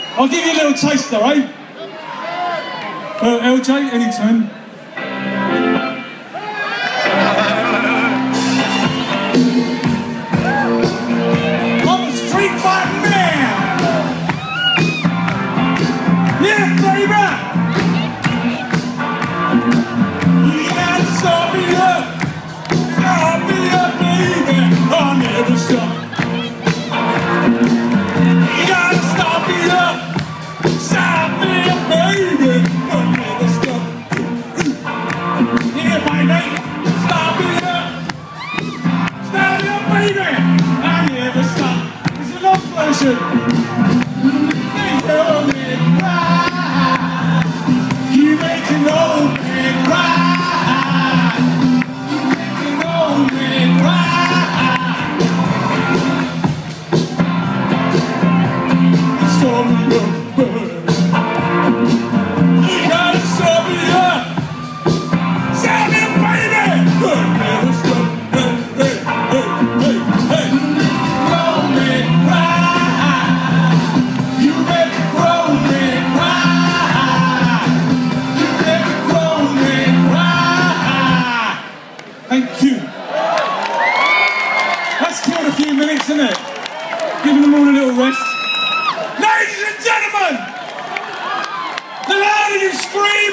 I'll give you a little taster, eh? LJ, anytime. I'm a street fighting man! Yeah, baby! You gotta stop me up! Stop me up, baby! I'll never stop! You gotta stop me up! Stop me up, baby! I'll never stop! Yeah, baby! Stop me up! Stop me up, baby! I'll never stop! It's a long version! Make an old man cry! You make an old man cry! You make an old man cry! Stop me up, baby! You gotta stop me up! Stop me up, baby! I'll never stop! Hey, hey, hey, hey, hey! Old man cry! You make a grown man cry! You make a grown man cry! Thank you. That's killed a few minutes, isn't it? Giving them all a little rest. Ladies and gentlemen! The louder you scream!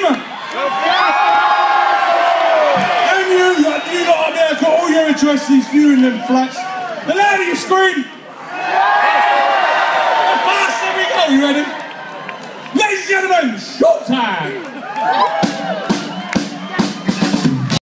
And you lot up there got all your addresses, you in them flats. The louder you scream! The faster we go, you ready? Ladies and gentlemen, showtime!